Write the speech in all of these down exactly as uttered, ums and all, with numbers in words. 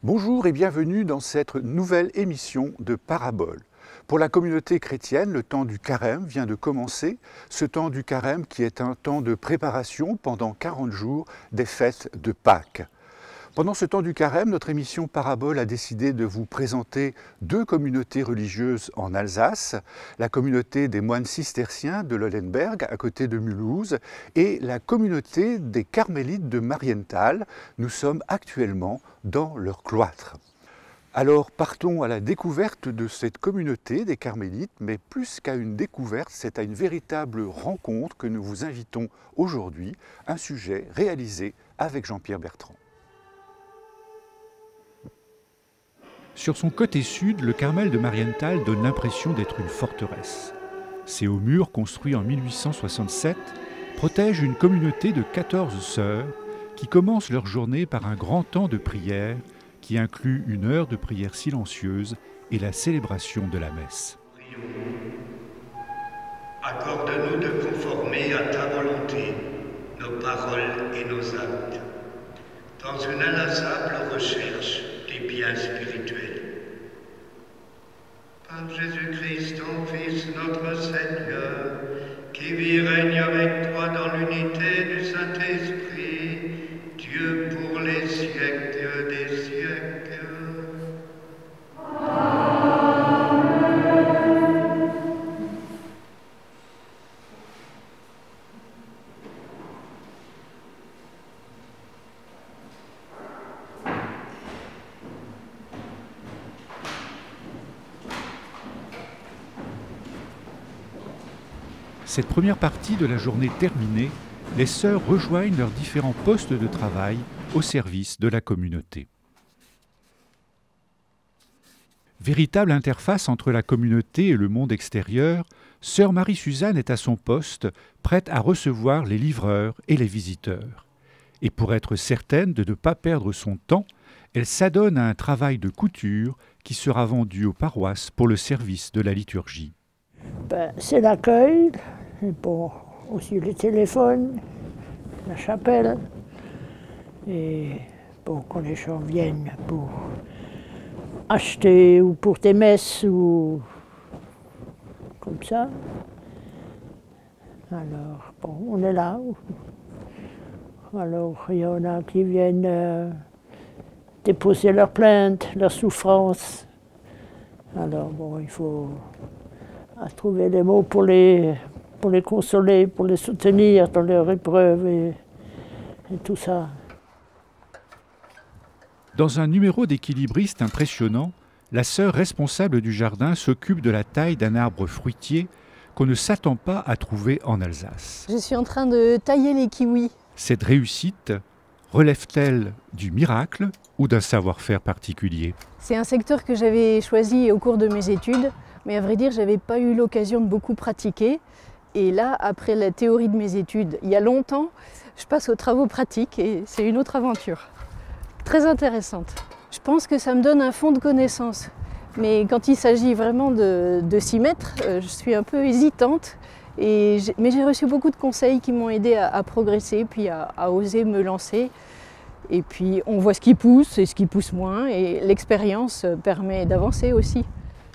Bonjour et bienvenue dans cette nouvelle émission de Parabole. Pour la communauté chrétienne, le temps du carême vient de commencer, ce temps du carême qui est un temps de préparation pendant quarante jours des fêtes de Pâques. Pendant ce temps du carême, notre émission Parabole a décidé de vous présenter deux communautés religieuses en Alsace, la communauté des moines cisterciens de Lollenberg à côté de Mulhouse et la communauté des carmélites de Marienthal. Nous sommes actuellement dans leur cloître. Alors partons à la découverte de cette communauté des carmélites, mais plus qu'à une découverte, c'est à une véritable rencontre que nous vous invitons aujourd'hui, un sujet réalisé avec Jean-Pierre Bertrand. Sur son côté sud, le Carmel de Marienthal donne l'impression d'être une forteresse. Ses hauts murs, construits en mille huit cent soixante-sept, protègent une communauté de quatorze sœurs qui commencent leur journée par un grand temps de prière qui inclut une heure de prière silencieuse et la célébration de la messe. Accorde-nous de conformer à ta volonté nos paroles et nos actes, dans une inlassable recherche des biens spirituels. Par Jésus-Christ, ton Fils, notre Seigneur, qui vit et règne avec toi dans l'unité du Saint-Esprit, Dieu pour les siècles des siècles. Cette première partie de la journée terminée, les sœurs rejoignent leurs différents postes de travail au service de la communauté. Véritable interface entre la communauté et le monde extérieur, sœur Marie-Suzanne est à son poste, prête à recevoir les livreurs et les visiteurs. Et pour être certaine de ne pas perdre son temps, elle s'adonne à un travail de couture qui sera vendu aux paroisses pour le service de la liturgie. Ben, c'est l'accueil, et bon, aussi le téléphone, la chapelle, et bon, quand les gens viennent pour acheter ou pour des messes ou comme ça. Alors, bon, on est là. Alors, il y en a qui viennent euh, déposer leurs plaintes, leurs souffrances. Alors, bon, il faut à trouver les mots pour les, pour les consoler, pour les soutenir dans leurs épreuves et, et tout ça. Dans un numéro d'équilibriste impressionnant, la sœur responsable du jardin s'occupe de la taille d'un arbre fruitier qu'on ne s'attend pas à trouver en Alsace. Je suis en train de tailler les kiwis. Cette réussite relève-t-elle du miracle ou d'un savoir-faire particulier? C'est un secteur que j'avais choisi au cours de mes études. Mais à vrai dire, je n'avais pas eu l'occasion de beaucoup pratiquer. Et là, après la théorie de mes études, il y a longtemps, je passe aux travaux pratiques et c'est une autre aventure. Très intéressante. Je pense que ça me donne un fond de connaissances. Mais quand il s'agit vraiment de, de s'y mettre, je suis un peu hésitante. Et mais j'ai reçu beaucoup de conseils qui m'ont aidé à, à progresser, puis à, à oser me lancer. Et puis on voit ce qui pousse et ce qui pousse moins. Et l'expérience permet d'avancer aussi.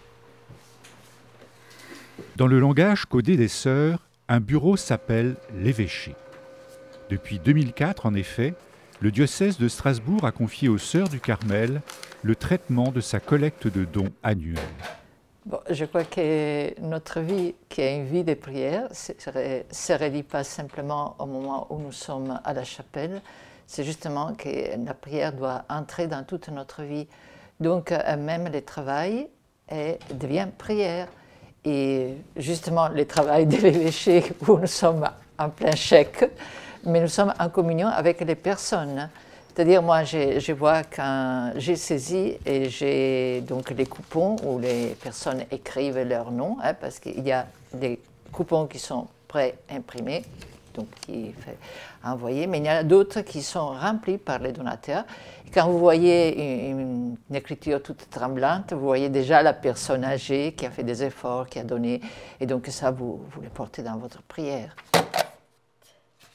Dans le langage codé des sœurs, un bureau s'appelle l'évêché. Depuis deux mille quatre, en effet, le diocèse de Strasbourg a confié aux sœurs du Carmel le traitement de sa collecte de dons annuelle. Bon, je crois que notre vie, qui est une vie de prière, ne se réduit pas simplement au moment où nous sommes à la chapelle. C'est justement que la prière doit entrer dans toute notre vie. Donc, même le travail est, devient prière. Et justement, le travail de l'évêché où nous sommes en plein chèque, mais nous sommes en communion avec les personnes. C'est-à-dire, moi, je, je vois quand j'ai saisi et j'ai donc les coupons où les personnes écrivent leur nom, hein, parce qu'il y a des coupons qui sont pré-imprimés, donc qui fait envoyer, mais il y en a d'autres qui sont remplis par les donateurs. Et quand vous voyez une, une écriture toute tremblante, vous voyez déjà la personne âgée qui a fait des efforts, qui a donné, et donc ça, vous, vous le portez dans votre prière.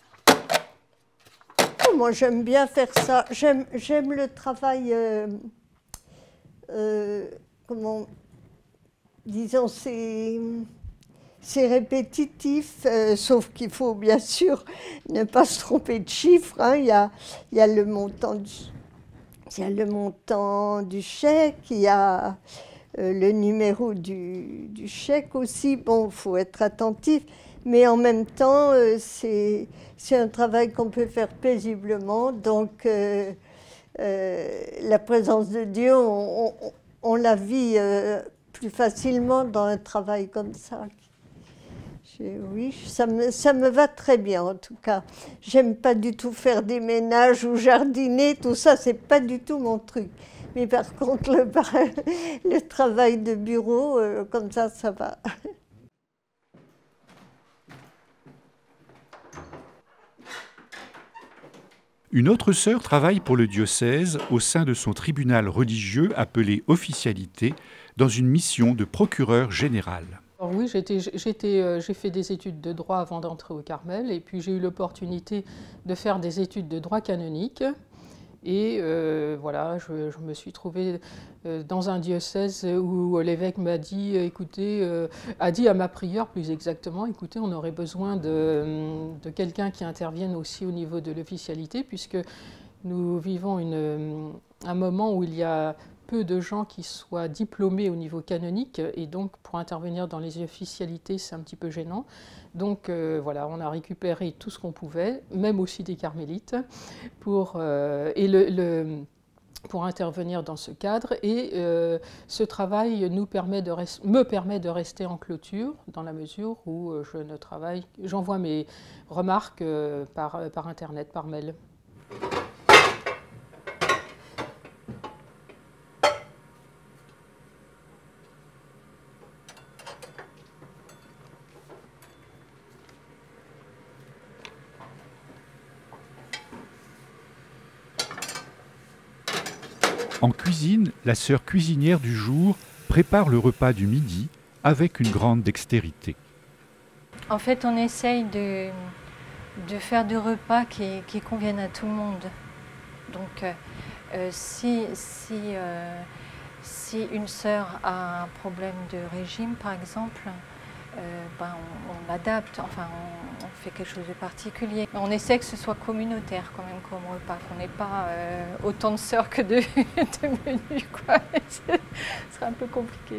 Moi, j'aime bien faire ça. J'aime le travail euh, euh, comment, disons, c'est... C'est répétitif, euh, sauf qu'il faut bien sûr ne pas se tromper de chiffres. Hein. Il y a, il y a le montant du, il y a le montant du chèque, il y a euh, le numéro du, du chèque aussi. Bon, il faut être attentif, mais en même temps, euh, c'est, c'est un travail qu'on peut faire paisiblement. Donc, euh, euh, la présence de Dieu, on, on, on la vit euh, plus facilement dans un travail comme ça. Oui, ça me, ça me va très bien en tout cas. J'aime pas du tout faire des ménages ou jardiner, tout ça, c'est pas du tout mon truc. Mais par contre, le, le travail de bureau, euh, comme ça, ça va. Une autre sœur travaille pour le diocèse au sein de son tribunal religieux appelé officialité, dans une mission de procureur général. Alors oui, j'étais, j'étais, euh, j'ai fait des études de droit avant d'entrer au Carmel, et puis j'ai eu l'opportunité de faire des études de droit canonique. Et euh, voilà, je, je me suis trouvée euh, dans un diocèse où l'évêque m'a dit, écoutez, euh, a dit à ma prieure plus exactement, écoutez, on aurait besoin de, de quelqu'un qui intervienne aussi au niveau de l'officialité, puisque nous vivons une, un moment où il y a peu de gens qui soient diplômés au niveau canonique, et donc pour intervenir dans les officialités, c'est un petit peu gênant. Donc euh, voilà, on a récupéré tout ce qu'on pouvait, même aussi des carmélites, pour, euh, et le, le, pour intervenir dans ce cadre. Et euh, ce travail nous permet de me permet de rester en clôture, dans la mesure où je ne travaille, j'envoie mes remarques euh, par, par Internet, par mail. En cuisine, la sœur cuisinière du jour prépare le repas du midi avec une grande dextérité. En fait, on essaye de, de faire des repas qui, qui conviennent à tout le monde. Donc, euh, si, si, euh, si une sœur a un problème de régime, par exemple, euh, ben on, on adapte, enfin on, on fait quelque chose de particulier. On essaie que ce soit communautaire quand même comme repas, qu'on n'ait pas euh, autant de sœurs que de, de menus, quoi. Ce serait un peu compliqué.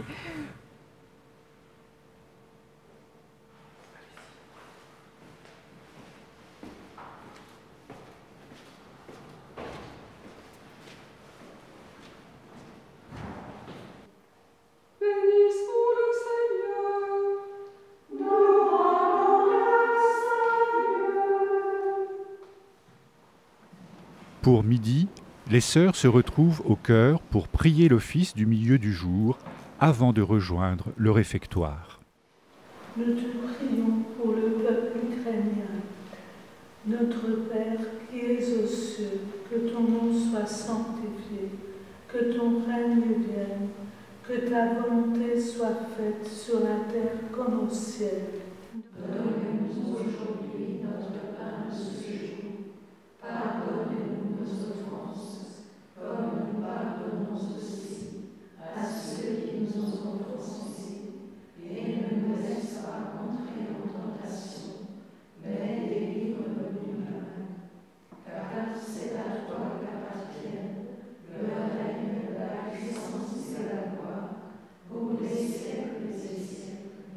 Pour midi, les sœurs se retrouvent au chœur pour prier l'office du milieu du jour avant de rejoindre le réfectoire. Nous te prions pour le peuple ukrainien. Notre Père qui es aux cieux, que ton nom soit sanctifié, que ton règne vienne, que ta volonté soit faite sur la terre comme au ciel. Donne-nous aujourd'hui notre pain de ce jour. Pardonne-nous nos offenses, comme nous pardonnons aussi à ceux qui nous ont offensés. Et ne nous laisse pas entrer en tentation, mais délivre-nous du mal. Car c'est à toi qu'appartiennent le règne, la puissance et la gloire, pour les siècles des siècles.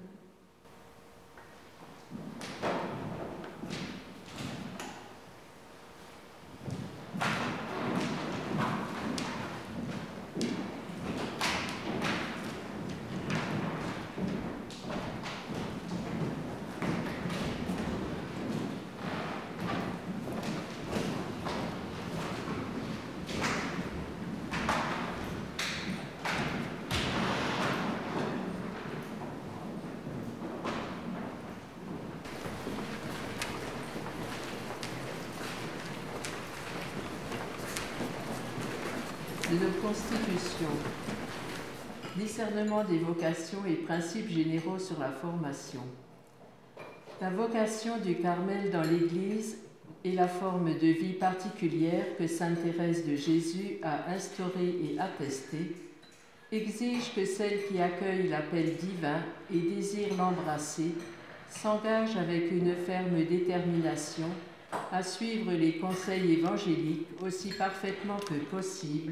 De nos constitutions, discernement des vocations et principes généraux sur la formation. La vocation du Carmel dans l'Église est la forme de vie particulière que sainte Thérèse de Jésus a instaurée et attestée, exige que celle qui accueille l'appel divin et désire l'embrasser s'engage avec une ferme détermination à suivre les conseils évangéliques aussi parfaitement que possible.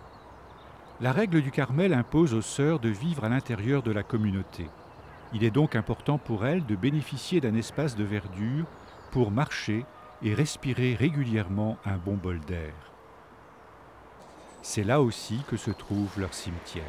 La règle du Carmel impose aux sœurs de vivre à l'intérieur de la communauté. Il est donc important pour elles de bénéficier d'un espace de verdure pour marcher et respirer régulièrement un bon bol d'air. C'est là aussi que se trouve leur cimetière.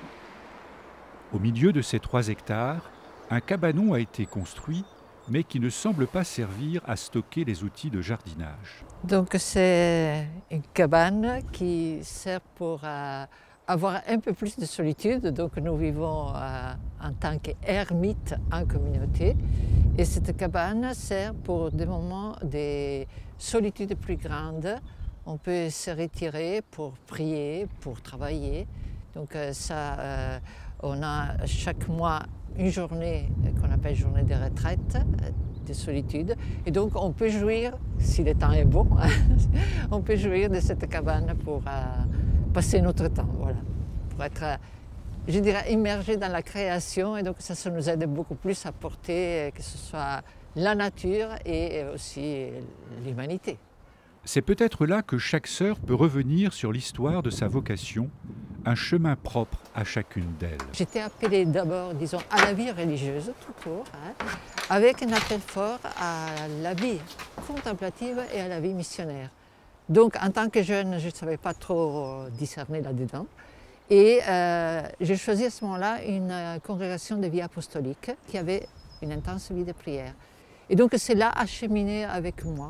Au milieu de ces trois hectares, un cabanon a été construit, mais qui ne semble pas servir à stocker les outils de jardinage. Donc c'est une cabane qui sert pour euh, avoir un peu plus de solitude. Donc nous vivons euh, en tant qu'ermites en communauté. Et cette cabane sert pour des moments de solitude plus grandes. On peut se retirer pour prier, pour travailler. Donc ça, euh, on a chaque mois une journée qu'on appelle journée de retraite, de solitude. Et donc on peut jouir, si le temps est bon, on peut jouir de cette cabane pour euh, passer notre temps, voilà. Pour être, je dirais, immergé dans la création. Et donc ça, ça nous aide beaucoup plus à porter, que ce soit la nature et aussi l'humanité. C'est peut-être là que chaque sœur peut revenir sur l'histoire de sa vocation, un chemin propre à chacune d'elles. J'étais appelée d'abord, disons, à la vie religieuse, tout court, hein, avec un appel fort à la vie contemplative et à la vie missionnaire. Donc, en tant que jeune, je ne savais pas trop discerner là-dedans. Et euh, j'ai choisi à ce moment-là une euh, congrégation de vie apostolique qui avait une intense vie de prière. Et donc, cela a cheminé avec moi.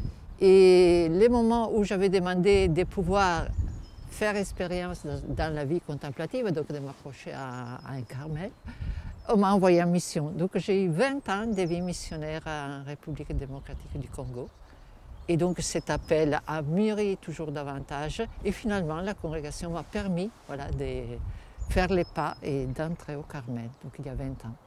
Et les moments où j'avais demandé de pouvoir faire expérience dans la vie contemplative, donc de m'approcher à, à un Carmel, on m'a envoyé en mission. Donc j'ai eu vingt ans de vie missionnaire en République démocratique du Congo. Et donc cet appel a mûri toujours davantage. Et finalement, la congrégation m'a permis, voilà, de faire les pas et d'entrer au Carmel, donc il y a vingt ans.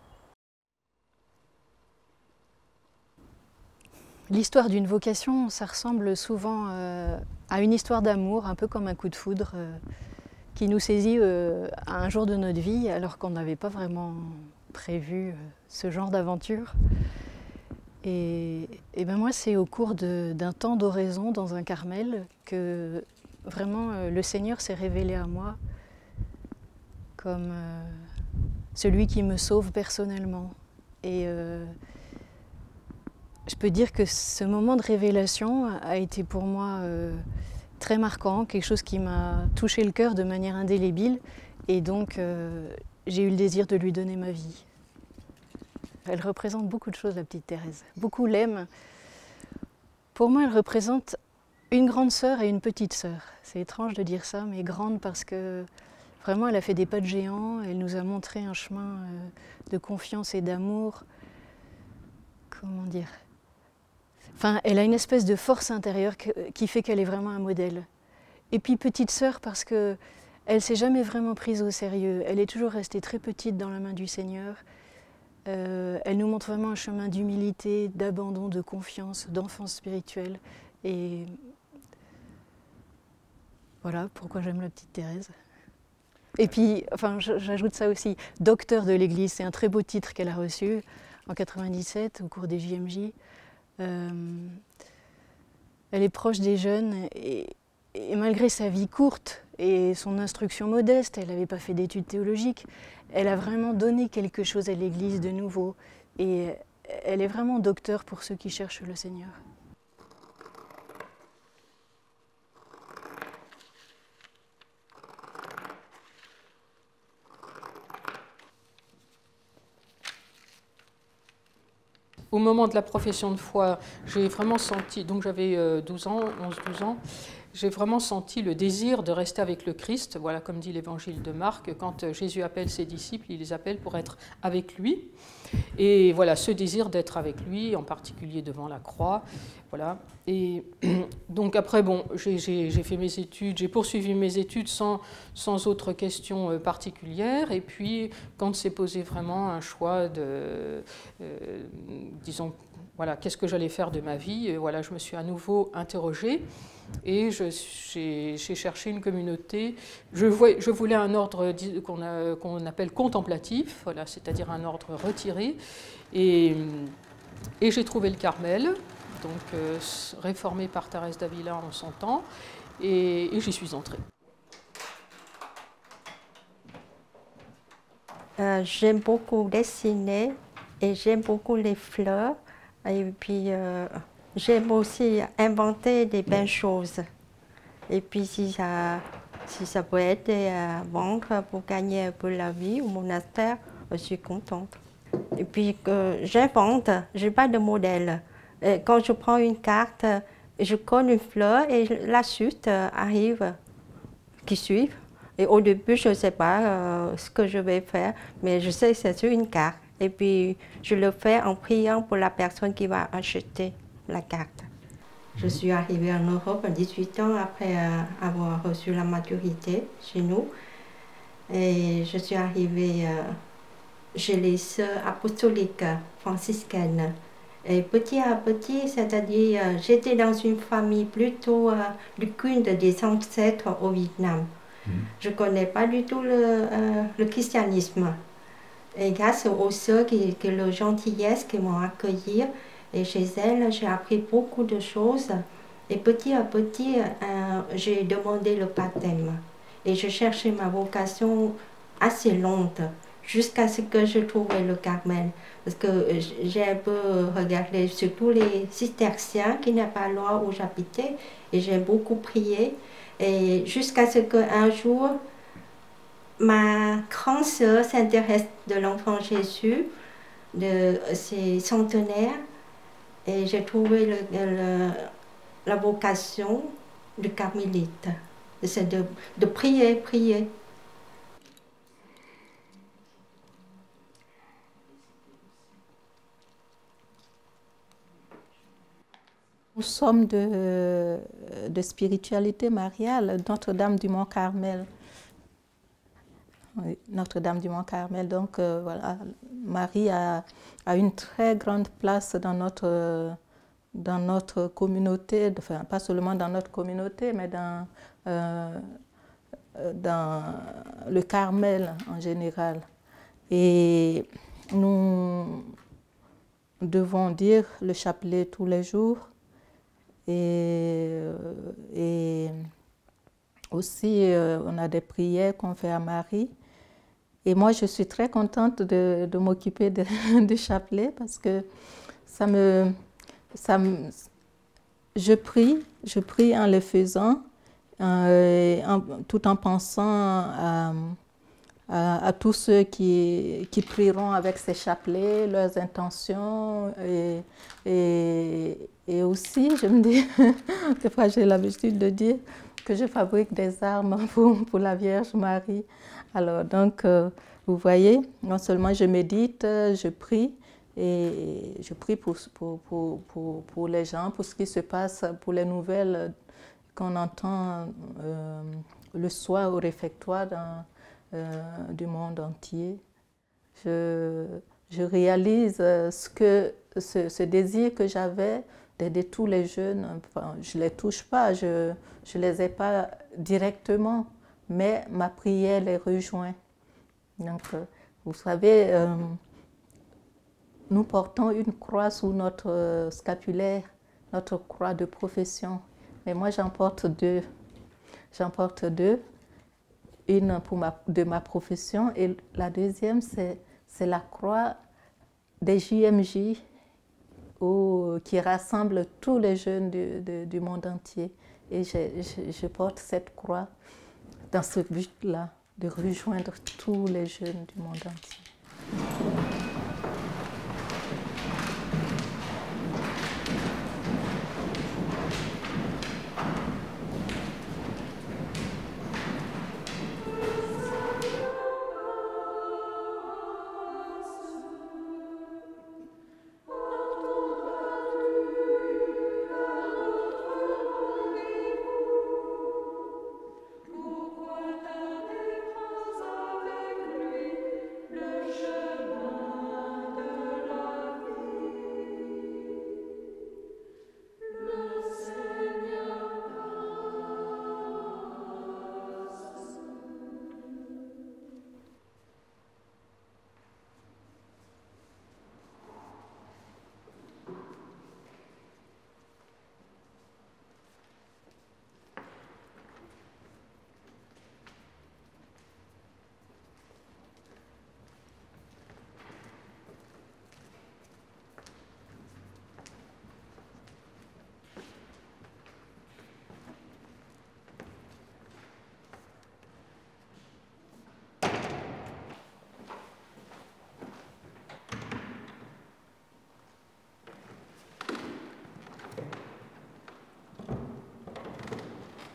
L'histoire d'une vocation, ça ressemble souvent euh, à une histoire d'amour, un peu comme un coup de foudre euh, qui nous saisit euh, à un jour de notre vie alors qu'on n'avait pas vraiment prévu euh, ce genre d'aventure. Et, et ben moi, c'est au cours d'un temps d'oraison dans un Carmel que vraiment euh, le Seigneur s'est révélé à moi comme euh, celui qui me sauve personnellement. Et euh, je peux dire que ce moment de révélation a été pour moi euh, très marquant, quelque chose qui m'a touché le cœur de manière indélébile. Et donc, euh, j'ai eu le désir de lui donner ma vie. Elle représente beaucoup de choses, la petite Thérèse. Beaucoup l'aiment. Pour moi, elle représente une grande sœur et une petite sœur. C'est étrange de dire ça, mais grande parce que vraiment, elle a fait des pas de géant. Elle nous a montré un chemin euh, de confiance et d'amour. Comment dire ? Enfin, elle a une espèce de force intérieure qui fait qu'elle est vraiment un modèle. Et puis petite sœur parce qu'elle ne s'est jamais vraiment prise au sérieux. Elle est toujours restée très petite dans la main du Seigneur. Euh, elle nous montre vraiment un chemin d'humilité, d'abandon, de confiance, d'enfance spirituelle. Et voilà pourquoi j'aime la petite Thérèse. Et puis, enfin, j'ajoute ça aussi, docteur de l'Église, c'est un très beau titre qu'elle a reçu en quatre-vingt-dix-sept au cours des J M J. Euh, elle est proche des jeunes et, et malgré sa vie courte et son instruction modeste, elle n'avait pas fait d'études théologiques, elle a vraiment donné quelque chose à l'Église de nouveau et elle est vraiment docteur pour ceux qui cherchent le Seigneur. Au moment de la profession de foi, j'ai vraiment senti, donc j'avais douze ans, onze douze ans, j'ai vraiment senti le désir de rester avec le Christ. Voilà, comme dit l'évangile de Marc, quand Jésus appelle ses disciples, il les appelle pour être avec lui. Et voilà, ce désir d'être avec lui, en particulier devant la croix. Voilà. Et donc après, bon, j'ai fait mes études, j'ai poursuivi mes études sans, sans autre question particulière. Et puis, quand s'est posé vraiment un choix de, euh, disons, voilà, qu'est-ce que j'allais faire de ma vie. Et voilà, je me suis à nouveau interrogée et j'ai cherché une communauté. Je, voulais, je voulais un ordre qu'on qu'on appelle contemplatif, voilà, c'est-à-dire un ordre retiré. Et, et j'ai trouvé le Carmel, donc euh, réformé par Thérèse d'Avila en son temps, et, et j'y suis entrée. Euh, j'aime beaucoup dessiner et j'aime beaucoup les fleurs. Et puis, euh, j'aime aussi inventer des belles choses. Et puis, si ça, si ça peut aider à vendre pour gagner un peu la vie au monastère, je suis contente. Et puis, euh, j'invente, je n'ai pas de modèle. Et quand je prends une carte, je colle une fleur et la suite arrive, qui suit. Et au début, je ne sais pas euh, ce que je vais faire, mais je sais que c'est sur une carte. Et puis, je le fais en priant pour la personne qui va acheter la carte. Je suis arrivée en Europe à dix-huit ans après euh, avoir reçu la maturité chez nous. Et je suis arrivée euh, chez les sœurs apostoliques franciscaines. Et petit à petit, c'est-à-dire, euh, j'étais dans une famille plutôt euh, du culte des ancêtres au Vietnam. Je ne connais pas du tout le, euh, le christianisme. Et grâce aux sœurs qui, qui le gentillesse qui m'ont accueilli, et chez elles, j'ai appris beaucoup de choses. Et petit à petit, euh, j'ai demandé le baptême. Et je cherchais ma vocation assez longue, jusqu'à ce que je trouvais le Carmel. Parce que j'ai un peu regardé surtout les cisterciens, qui n'est pas loin où j'habitais, et j'ai beaucoup prié. Et jusqu'à ce qu'un jour, ma grande sœur s'intéresse de l'enfant Jésus, de ses centenaires, et j'ai trouvé le, le, la vocation de carmélite. C'est de, de prier, prier. Nous sommes de, de spiritualité mariale, Notre-Dame du Mont-Carmel. Oui, Notre-Dame du Mont-Carmel. Donc euh, voilà, Marie a, a une très grande place dans notre, dans notre communauté, enfin pas seulement dans notre communauté, mais dans, euh, dans le Carmel en général. Et nous devons dire le chapelet tous les jours. Et, et aussi, euh, on a des prières qu'on fait à Marie. Et moi, je suis très contente de, de m'occuper du chapelet parce que ça me, ça me... Je prie, je prie en le faisant, euh, en, tout en pensant à, à, à tous ceux qui, qui prieront avec ces chapelets, leurs intentions. Et, et, et aussi, je me dis, des fois j'ai l'habitude de dire que je fabrique des armes pour, pour la Vierge Marie. Alors donc, euh, vous voyez, non seulement je médite, je prie, et je prie pour, pour, pour, pour, pour les gens, pour ce qui se passe, pour les nouvelles qu'on entend euh, le soir au réfectoire dans, euh, du monde entier. Je, je réalise ce, que, ce, ce désir que j'avais d'aider tous les jeunes. Enfin, je ne les touche pas, je ne les ai pas directement, mais ma prière les rejoint. Donc, vous savez, euh, nous portons une croix sous notre scapulaire, notre croix de profession. Mais moi, j'en porte deux. J'en porte deux. Une pour ma, de ma profession et la deuxième, c'est la croix des J M J où, qui rassemble tous les jeunes du, de, du monde entier. Et je, je, je porte cette croix dans ce but-là, de rejoindre tous les jeunes du monde entier. Le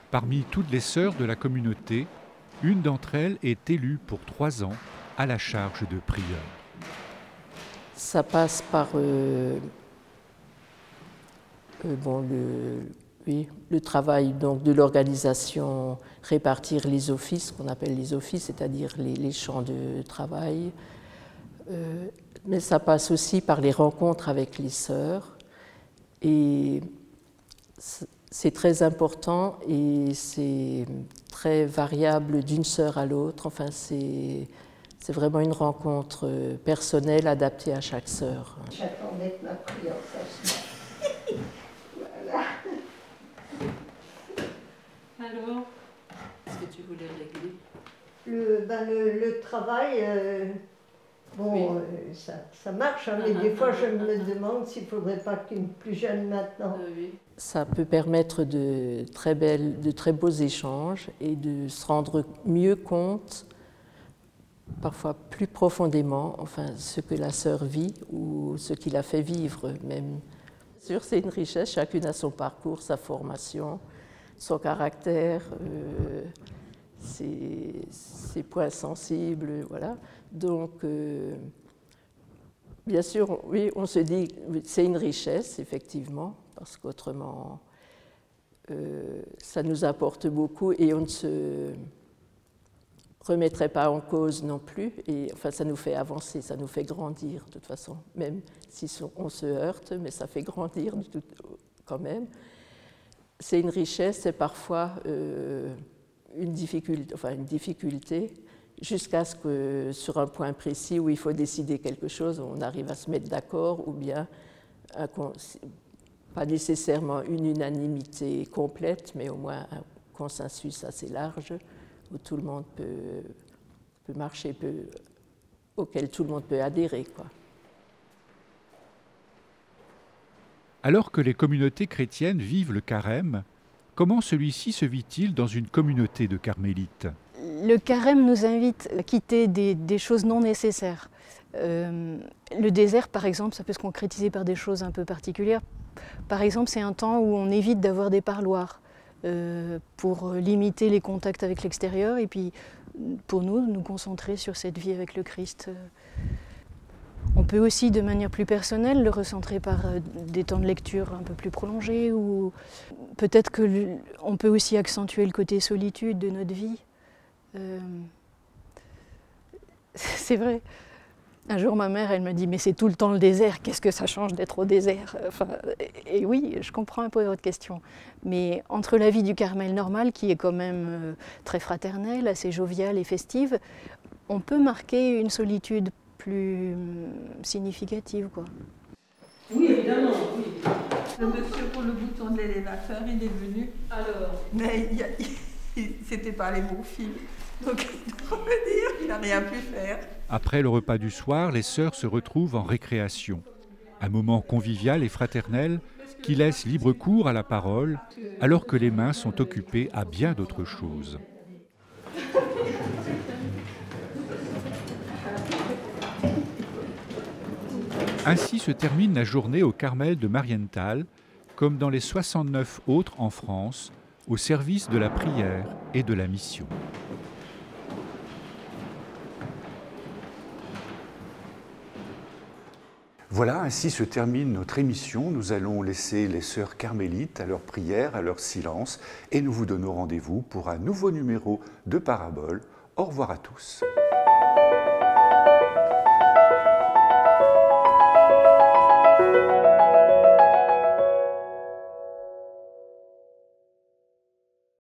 Parmi toutes les sœurs de la communauté, une d'entre elles est élue pour trois ans à la charge de prieure. Ça passe par euh, euh, bon, le, oui, le travail donc, de l'organisation, répartir les offices, qu'on appelle les offices, c'est-à-dire les, les champs de travail. Euh, mais ça passe aussi par les rencontres avec les sœurs. Et c'est très important et c'est très variable d'une sœur à l'autre. Enfin, c'est c'est vraiment une rencontre personnelle adaptée à chaque sœur. J'attendais que ma prière fasse. Voilà. Alors, est-ce que tu voulais régler le, ben le, le travail, euh, bon, oui. euh, ça, ça marche, hein, mais ah, des ah, fois ah, je ah, me ah, demande s'il ne faudrait pas qu'une plus jeune maintenant. Euh, oui. Ça peut permettre de très, belles, de très beaux échanges et de se rendre mieux compte, parfois plus profondément, enfin, ce que la sœur vit ou ce qui la fait vivre même. Sûr, c'est une richesse, chacune a son parcours, sa formation, son caractère, euh, ses, ses points sensibles, voilà. Donc, euh, bien sûr, oui, on se dit que c'est une richesse, effectivement, parce qu'autrement, euh, ça nous apporte beaucoup et on ne se remettrait pas en cause non plus. Et enfin, ça nous fait avancer, ça nous fait grandir de toute façon, même si on se heurte, mais ça fait grandir du tout, quand même. C'est une richesse, c'est parfois euh, une difficulté, enfin une difficulté, jusqu'à ce que sur un point précis où il faut décider quelque chose, on arrive à se mettre d'accord, ou bien un, pas nécessairement une unanimité complète, mais au moins un consensus assez large où tout le monde peut, peut marcher, peut, auquel tout le monde peut adhérer, quoi. Alors que les communautés chrétiennes vivent le carême, comment celui-ci se vit-il dans une communauté de carmélites ? Le carême nous invite à quitter des, des choses non nécessaires. Euh, le désert, par exemple, ça peut se concrétiser par des choses un peu particulières. Par exemple, c'est un temps où on évite d'avoir des parloirs euh, pour limiter les contacts avec l'extérieur et puis, pour nous, nous concentrer sur cette vie avec le Christ. On peut aussi, de manière plus personnelle, le recentrer par des temps de lecture un peu plus prolongés, ou peut-être qu'on peut aussi accentuer le côté solitude de notre vie. Euh... C'est vrai. Un jour, ma mère, elle me dit « mais c'est tout le temps le désert, qu'est-ce que ça change d'être au désert ?» Enfin, et oui, je comprends un peu votre question. Mais entre la vie du Carmel normal, qui est quand même très fraternelle, assez joviale et festive, on peut marquer une solitude plus significative, quoi. Oui, évidemment, oui. Le monsieur pour le bouton de l'élévateur, il est venu. Alors, mais c'était pas les bons fils. Donc, on peut dire qu'il n'a rien pu faire. Après le repas du soir, les sœurs se retrouvent en récréation. Un moment convivial et fraternel qui laisse libre cours à la parole, alors que les mains sont occupées à bien d'autres choses. Ainsi se termine la journée au Carmel de Marienthal, comme dans les soixante-neuf autres en France, au service de la prière et de la mission. Voilà, ainsi se termine notre émission. Nous allons laisser les sœurs carmélites à leur prière, à leur silence, et nous vous donnons rendez-vous pour un nouveau numéro de Parabole. Au revoir à tous.